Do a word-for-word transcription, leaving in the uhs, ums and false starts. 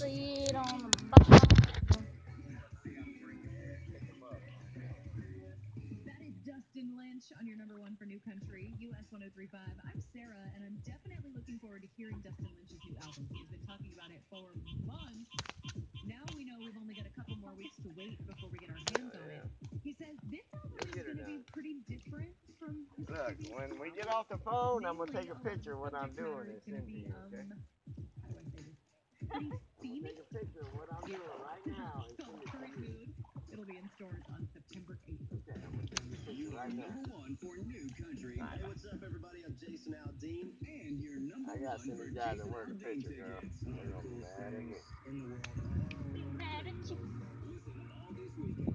Sit on the bottom. That is Dustin Lynch on your number one for New Country, U S one oh three point five. I'm Sarah, and I'm definitely looking forward to hearing Dustin Lynch's new album. He's been talking about it for months. Now we know we've only got a couple more weeks to wait before we get our hands on it. He says this album is going to be pretty different from his Look, previous when we get albums. off the phone, I'm gonna Mainly, take a a lot of picture the of what I'm subject doing matter and is going to send to be, you, okay? um, how do I say this? Pretty I'm gonna steamy. take a picture of what I'm Yeah. doing right now It's and called send it to Current you. Mood. It'll be in stores on September eighth. Okay, I'm gonna take a You picture are right now. number one for New Country. Hey, what's up, everybody? I'm Jason Aldean, and you're number I gotta one send for these guys a Jason work a Aldean picture, girl. tickets. They're gonna be mad at me. In the world. Be mad at you. Listen all this weekend.